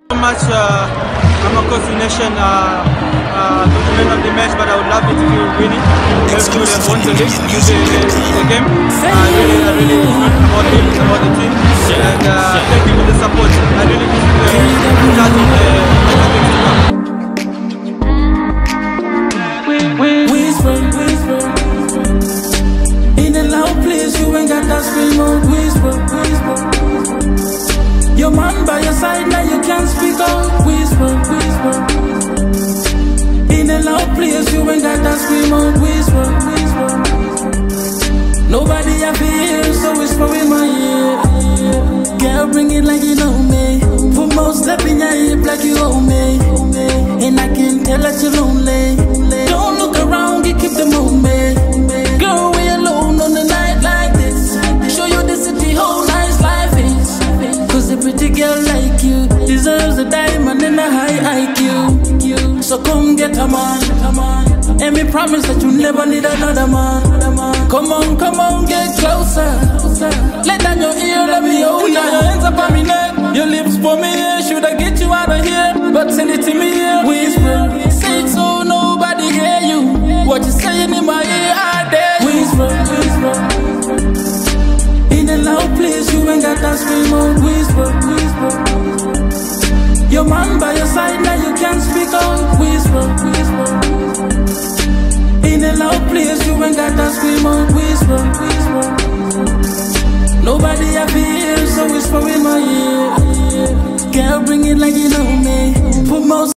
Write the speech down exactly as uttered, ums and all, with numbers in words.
So much. Uh, I'm of course the nation uh, uh, man of the match, but I would love it if you winning. If you would have won the, league, the, the, the game. I really, I really about him, about the team, and uh, thank you for the support. I really think it's the start of the things to come. Whisper, whisper. In a loud place, you ain't got that scream out. Whisper, whisper. Your man by your side, now you can't speak out. Whisper, whisper. In a loud place, you ain't got that scream out. Whisper, whisper. Nobody have ear, so whisper in my ear. Girl, bring it like you know me. Put more step in your hip like you owe me. And I can tell that you're lonely. Don't look around, you keep the movement. Girl, we alone on the night like this. Show you the city, how nice life is. Cause a pretty girl like you deserves a diamond and a high I Q. So come get a man, come on. And me promise that you never need another man. Come on, come on, get closer. Let down your ear, let me hold you. Put your hands up on me neck, your lips for me here. Should I get you out of here? But send it to me here. Whisper, say it so nobody hear you. What you saying in my ear, I dare you. Whisper, whisper. In a loud place, you ain't got that scream out. Whisper, whisper. Your man by your side, now you can't speak out. Whisper, whisper. In a loud place, you ain't got that scream out. Whisper, whisper. Nobody have ears, so whisper in my ear. Girl, bring it like you know me. Put more